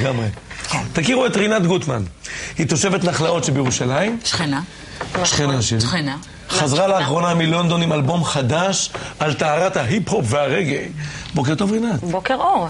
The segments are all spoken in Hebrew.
לגמרי. תכירו את רינת גוטמן. היא תושבת נחלאות שבירושלים. שכנה. שכנה שלי. שכנה. חזרה לאחרונה מלונדון עם אלבום חדש על טהרת ההיפ-הופ והרגעי. בוקר טוב רינת. בוקר אור.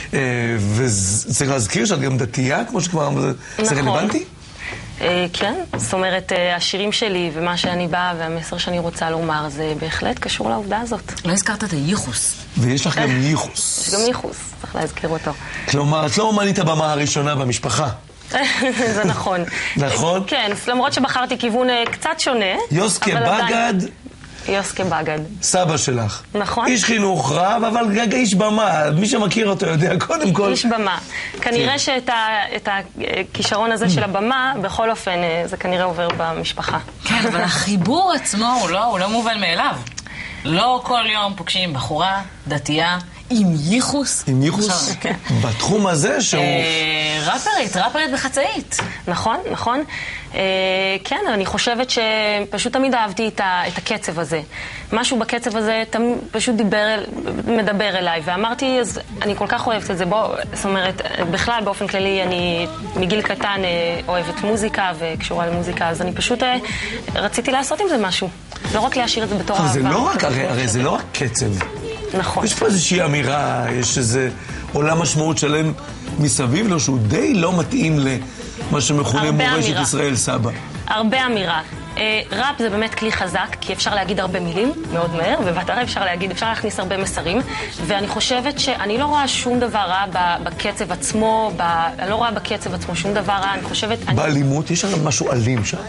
וצריך להזכיר שאת גם דתייה, כמו שכבר... זה רלוונטי? כן, זאת אומרת, השירים שלי ומה שאני באה והמסר שאני רוצה לומר זה בהחלט קשור לעובדה הזאת. לא הזכרת את הייחוס. ויש לך גם ייחוס. יש גם ייחוס, צריך להזכיר אותו. כלומר, את לא אומנית הבמה הראשונה במשפחה. זה נכון. נכון? כן, למרות שבחרתי כיוון קצת שונה. יוסקה בגד. יוסקה בגד. סבא שלך. נכון. איש חינוך רב, אבל איש במה. מי שמכיר אותו יודע, קודם כל. איש במה. כנראה שאת הכישרון הזה של הבמה, בכל אופן, זה כנראה עובר במשפחה. כן, אבל החיבור עצמו הוא לא מובן מאליו. לא כל יום פוגשים בחורה, דתייה, עם ייחוס. עם ייחוס? בתחום הזה שהוא... ראפרית בחצאית. נכון, נכון. כן, אני חושבת שפשוט תמיד אהבתי את הקצב הזה. משהו בקצב הזה פשוט מדבר אליי, ואמרתי, אז אני כל כך אוהבת את זה. זאת אומרת, בכלל, באופן כללי, אני מגיל קטן אוהבת מוזיקה וקשורה למוזיקה, אז אני פשוט רציתי לעשות עם זה משהו. לא רק להשאיר את זה בתור אהבה. זה לא רק, הרי זה לא רק קצב. נכון. יש פה איזושהי אמירה, יש איזה עולם משמעות שלם מסביב לו, שהוא די לא מתאים למה שמכונה מורשת ישראל סבא. הרבה אמירה. ראפ זה באמת כלי חזק, כי אפשר להגיד הרבה מילים מאוד מהר, ובתרה אפשר להכניס הרבה מסרים, ואני חושבת שאני לא רואה שום דבר רע בקצב עצמו, אני לא רואה בקצב עצמו שום דבר רע, אני חושבת... באלימות יש שם משהו אלים שם.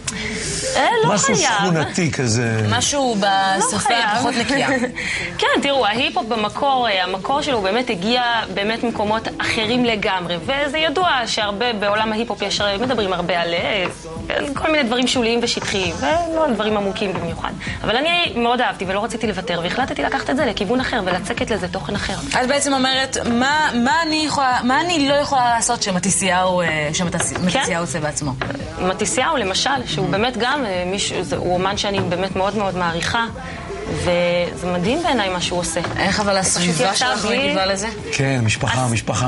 לא משהו חייב. שכונתי כזה. משהו בשפה פחות נקייה. כן, תראו, ההיפ-הופ במקור, המקור שלו באמת הגיע באמת ממקומות אחרים לגמרי, וזה ידוע שהרבה בעולם ההיפ-הופ מדברים הרבה על כל מיני דברים שוליים ושטחיים, ולא על דברים עמוקים במיוחד. אבל אני מאוד אהבתי ולא רציתי לוותר, והחלטתי לקחת את זה לכיוון אחר ולצקת לזה תוכן אחר. את בעצם אומרת, מה אני לא יכולה לעשות שמתיסיהו עושה בעצמו? מתיסיהו למשל, שהוא באמת גם הוא אומן שאני באמת מאוד מאוד מעריכה, וזה מדהים בעיניי מה שהוא עושה. איך אבל הסביבה שלך מגיבה לזה? כן, משפחה.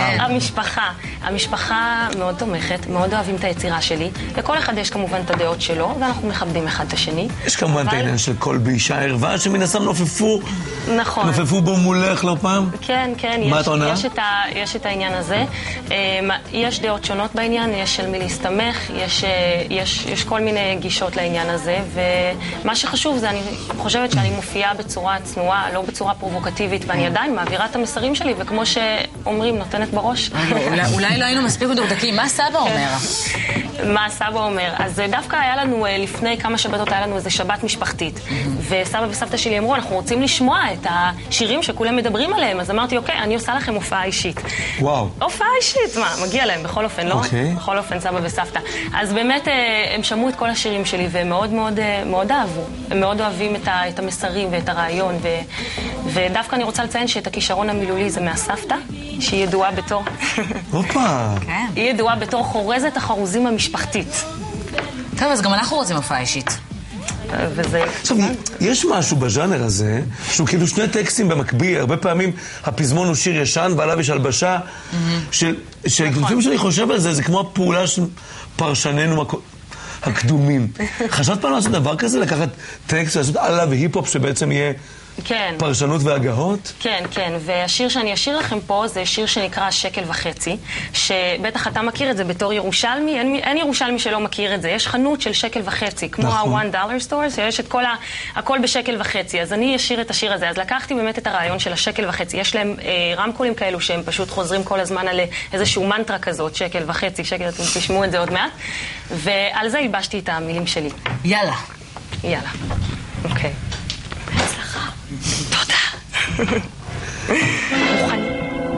המשפחה מאוד תומכת, מאוד אוהבים את היצירה שלי. לכל אחד יש כמובן את הדעות שלו, ואנחנו מכבדים אחד את השני. יש כמובן את העניין של כל באישה ערווה, שמן הסתם נופפו בו מולך לא פעם. כן, מה את עונה? יש את העניין הזה. יש דעות שונות בעניין, יש של מי להסתמך, יש כל מיני גישות לעניין הזה, ומה שחשוב זה, אני חושבת שאני מופיעה בצורה צנועה, לא בצורה פרובוקטיבית, ואני עדיין מעבירה את המסרים שלי, וכמו שאומרים, נותנת בראש. אולי לא היינו מספיק מדוקדקים. מה סבא אומר? מה סבא אומר? אז דווקא היה לנו, לפני כמה שבתות היה לנו איזו שבת משפחתית, וסבא וסבתא שלי אמרו, אנחנו רוצים לשמוע את השירים שכולם מדברים עליהם, אז אמרתי, אוקיי, אני עושה לכם הופעה אישית. וואו. הופעה אישית, מה? מגיע להם, בכל אופן, לא? בכל אופן, סבא וסבתא. אז באמת, הם שמעו את כל השירים שלי, והם מאוד מאוד מאוד אהבו. הם מאוד אוהבים את המסרים ואת הרעיון, ודווקא אני רוצה לציין שאת הכישרון המילולי זה מהסבתא, שהיא ידועה בתור... הופה. היא ידועה בתור חורזת החרוזים המשפחתית. טוב, אז גם אנחנו רוצים הופעה אישית. עכשיו, יש משהו בז'אנר הזה, שהוא כאילו שני טקסטים במקביל, הרבה פעמים הפזמון הוא שיר ישן ועליו יש הלבשה, שלפעמים שאני חושב על זה, זה כמו הפעולה של פרשננו הקדומים. חשבת פעם לעשות דבר כזה? לקחת טקסט ולעשות עליו והיפ-הופ שבעצם יהיה פרשנות והגהות? כן, כן. והשיר שאני אשיר לכם פה זה שיר שנקרא שקל וחצי, שבטח אתה מכיר את זה בתור ירושלמי. אין ירושלמי שלא מכיר את זה. יש חנות של שקל וחצי, כמו ה-$1 store, שיש את הכל בשקל וחצי. אז אני אשיר את השיר הזה. אז לקחתי באמת את הרעיון של השקל וחצי. יש להם רמקולים כאלו שהם פשוט חוזרים כל הזמן על איזשהו מנטרה כזאת, שקל וחצי, שקל, אתם תשמעו את זה עוד מעט. ועל זה ילבשתי את המילים שלי. יאללה. יאללה. אוקיי. בהצלחה. תודה. מוכנים.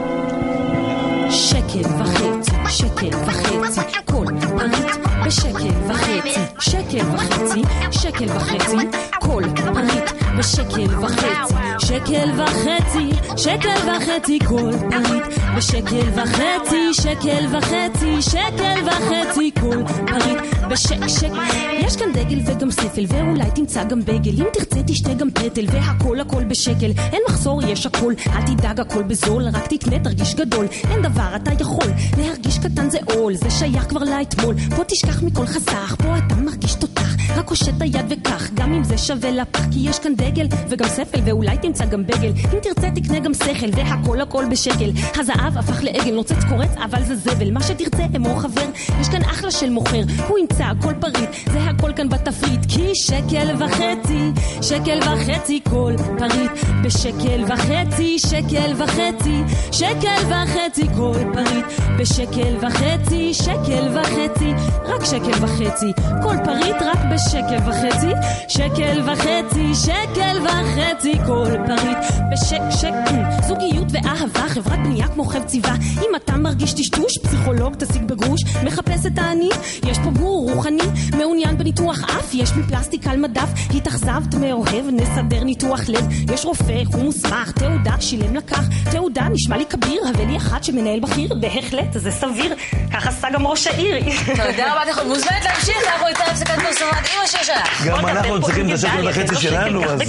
שקל וחצי, שקל וחצי, כל פריט בשקל וחצי, שקל וחצי, שקל וחצי, כל פריט בשקל וחצי, שקל וחצי, שקל וחצי כל פריט, בשקל וחצי, שקל וחצי, שקל וחצי כל פריט, בשק. יש כאן דגל וגם ספל, ואולי תמצא גם בגל, אם תרצה תשתה גם פטל, והכל הכל בשקל, אין מחסור יש הכל, אל תדאג הכל בזול, רק תקנה תרגיש גדול, אין דבר אתה יכול, להרגיש קטן זה עול, זה שייך כבר לאתמול, פה תשכח מכל חסך, פה אתה מרגיש תותח, רק הושט היד וכך, גם אם זה שווה לפח, כי יש כאן דגל וגם ספל, ואולי תמצא גם בגל, אם תרצה תקנה גם שכל, והכל הכל בשקל, הזהב הפך לעגל, נוצץ קורץ אבל זה זבל, מה שתרצה אמור חבר, יש כאן אחלה של מוכר, הוא ימצא הכל פריט, זה הכל כאן בתפריט, כי שקל וחצי, שקל וחצי כל פריט, בשקל וחצי, שקל וחצי, שקל וחצי כל פריט, בשקל וחצי, שקל וחצי, רק שקל וחצי, כל פריט רק בשקל וחצי, שקל וחצי, שקל וחצי כל פריט, זוגיות ואהבה, חברת בנייה כמו חב ציבה, אם אתה מרגיש טשטוש, פסיכולוג תשיג בגרוש, מחפש את העני, יש פה גור רוחני, מעוניין בניתוח אף, יש מפלסטיק על מדף, התאכזבת מאוהב, נסדר ניתוח לב, יש רופא, הוא מוסמך, תעודה, שילם לקח, תעודה נשמע לי כביר, הבא לי אחד שמנהל בכיר, בהחלט, זה סביר, כך עשה גם ראש העיר. תודה רבה, אתה מוזמנת להמשיך, אנחנו יותר הפסקת פרסומות עם השיר שלך. גם אנחנו צריכים את השקל וחצי שלנו, אז...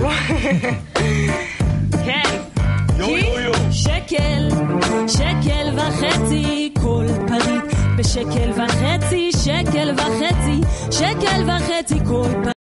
כן, שקל, שקל וחצי כל פריט, בשקל וחצי, שקל וחצי, שקל וחצי כל פריט.